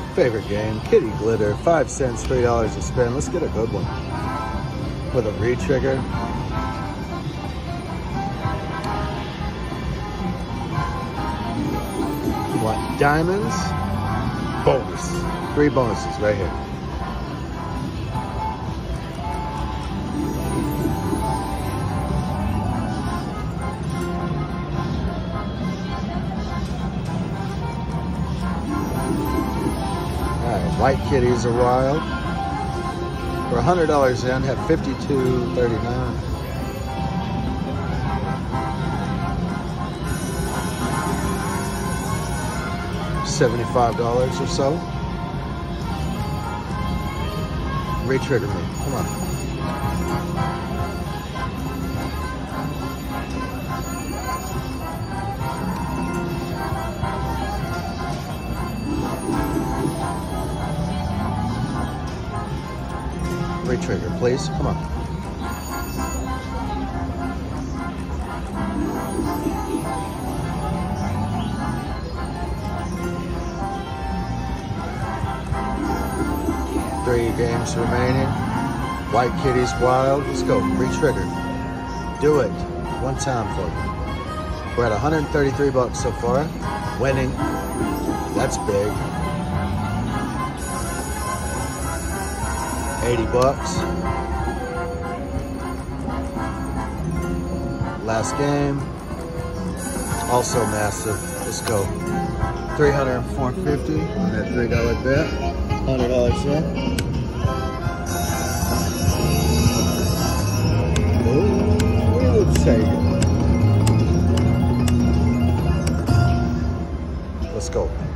Favorite game, Kitty Glitter, 5 cents, $3 to spin. Let's get a good one with a re-trigger. Want diamonds? Bonus. 3 bonuses right here. White kitties are wild. For $100 in, have 52.39. $75 or so. Re-trigger me. Come on. Re-trigger, please. Come on. Three games remaining. White kitties wild. Let's go. Re-trigger. Do it. One time for you. We're at 133 bucks so far. Winning. That's big. 80 bucks. Last game. Also massive. Let's go. 300 and 450 on that $3 bet. $100 in. Ooh, take it. Let's go.